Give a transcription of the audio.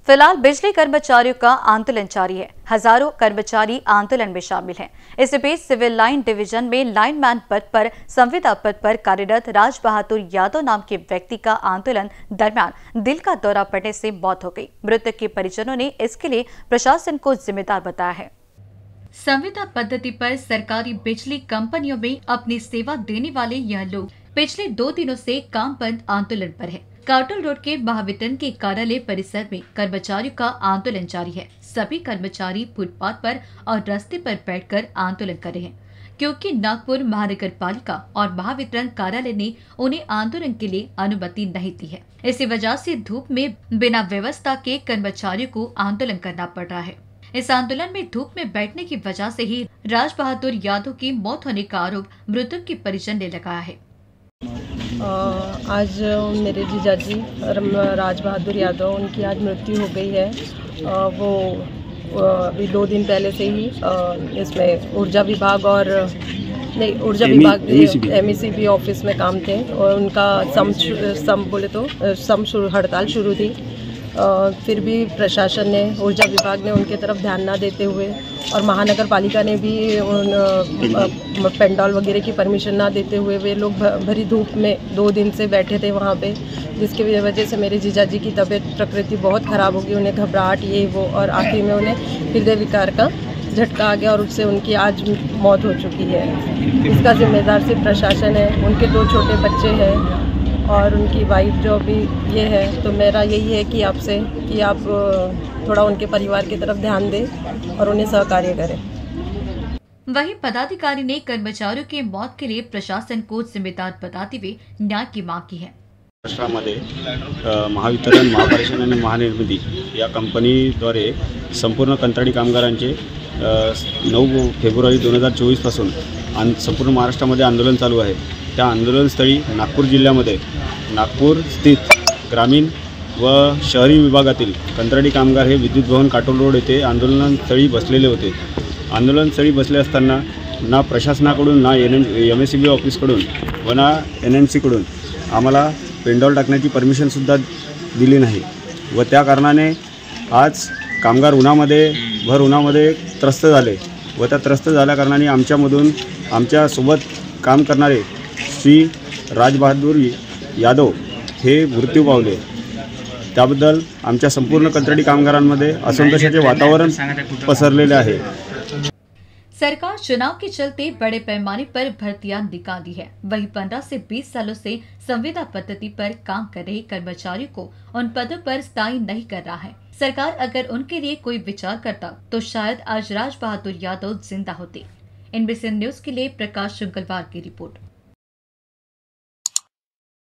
फिलहाल बिजली कर्मचारियों का आंदोलन जारी है। हजारों कर्मचारी आंदोलन में शामिल हैं। इस बीच सिविल लाइन डिवीजन में लाइनमैन पद पर संविदा पद पर कार्यरत राज बहादुर यादव नाम के व्यक्ति का आंदोलन दरमियान दिल का दौरा पड़ने से मौत हो गई। मृतक के परिजनों ने इसके लिए प्रशासन को जिम्मेदार बताया है। संविदा पद्धति पर सरकारी बिजली कंपनियों में अपनी सेवा देने वाले यह लोग पिछले 2 दिनों से काम बंद आंदोलन पर है। काटोल रोड के महावितरण के कार्यालय परिसर में कर्मचारियों का आंदोलन जारी है। सभी कर्मचारी फुटपाथ पर और रास्ते पर बैठकर आंदोलन कर रहे हैं, क्योंकि नागपुर महानगर पालिका और महावितरण कार्यालय ने उन्हें आंदोलन के लिए अनुमति नहीं दी है। इसी वजह से धूप में बिना व्यवस्था के कर्मचारियों को आंदोलन करना पड़ रहा है। इस आंदोलन में धूप में बैठने की वजह से ही राज बहादुर यादव की मौत होने का आरोप मृतक के परिजन ने लगाया है। आज मेरे जीजाजी राज बहादुर यादव, उनकी आज मृत्यु हो गई है। वो अभी 2 दिन पहले से ही इसमें ऊर्जा विभाग और MECB ऑफिस में काम थे और उनका हड़ताल शुरू थी। फिर भी प्रशासन ने, ऊर्जा विभाग ने उनके तरफ ध्यान ना देते हुए और महानगर पालिका ने भी पेंडॉल वगैरह की परमिशन ना देते हुए वे लोग भरी धूप में 2 दिन से बैठे थे वहाँ पे, जिसकी वजह से मेरे जीजाजी की तबीयत प्रकृति बहुत ख़राब हो गई। उन्हें घबराहट ये वो और आखिर में उन्हें हृदय विकार का झटका आ गया और उससे उनकी आज मौत हो चुकी है। इसका जिम्मेदार सिर्फ प्रशासन है। उनके 2 छोटे बच्चे हैं और उनकी वाइफ जो अभी ये है, तो मेरा यही है कि आपसे कि आप थोड़ा उनके परिवार की तरफ ध्यान दें और उन्हें सहकार्य करें। वहीं पदाधिकारी ने कर्मचारियों के मौत के लिए प्रशासन को जिम्मेदार बताते हुए न्याय की मांग की है। महाराष्ट्रामध्ये महावितरण, महापारेषण आणि महानिर्मिती या कंपनीद्वारे संपूर्ण कंत्राटी कामगारांचे 9 फेब्रुवारी 2024 पासून संपूर्ण महाराष्ट्रामध्ये आंदोलन चालू आहे। त्या आंदोलनस्थळी नागपूर जिल्ह्यामध्ये नागपूर स्थित ग्रामीण व शहरी विभागातील कंत्राटी कामगार हे विद्युत भवन काटोल रोड येथे आंदोलनस्थळी बसलेले होते। आंदोलनस्थळी बसले असताना ना प्रशासनाकडून, ना MECB ऑफिसकडून व ना NNC कडून आम्हाला पेंडॉल टाकण्याची परमिशनसुद्धा दिली नाही व त्या कारणाने आज कामगार भर उन्हामध्ये त्रस्त झाले व त्या त्रस्त झाल्या कारणाने आमच्यामधून आमच्यासोबत काम करणारे श्री राज बहादुर यादव हे मृत्यू पावले। त्याबद्दल आमच्या संपूर्ण कंत्राटी कामगारांमध्ये असंतोषाचे वातावरण पसरलेले आहे। सरकार चुनाव के चलते बड़े पैमाने पर भर्तियां निकाली है। वहीं 15 से 20 सालों से संविदा पद्धति पर काम कर रहे कर्मचारियों को उन पदों पर स्थायी नहीं कर रहा है। सरकार अगर उनके लिए कोई विचार करता तो शायद आज राज बहादुर यादव जिंदा होते। NBC न्यूज के लिए प्रकाश शुंकलवार की रिपोर्ट।